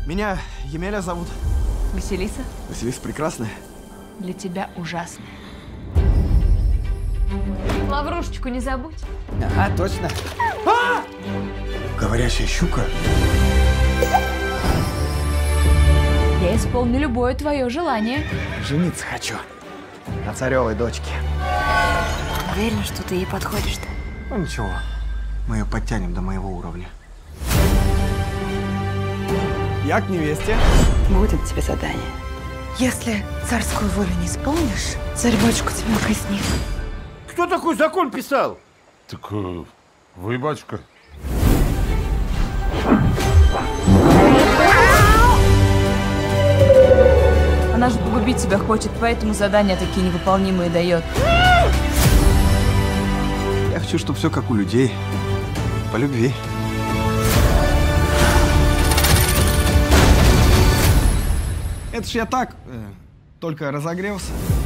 Меня Емеля зовут. Василиса? Василиса прекрасная. Для тебя ужасная. Лаврушечку не забудь. Ага, точно. Говорящая щука? Я исполню любое твое желание. Жениться хочу. На царевой дочке. Уверена, что ты ей подходишь-то? Ну ничего, мы ее подтянем до моего уровня. Я к невесте. Будет тебе задание. Если царскую волю не исполнишь, царь-батюшка тебя казнит. Кто такой закон писал? Так вы, батюшка. Она же погубить тебя хочет, поэтому задания такие невыполнимые дает. Я хочу, чтобы все как у людей. По любви. Это ж я так, только разогрелся.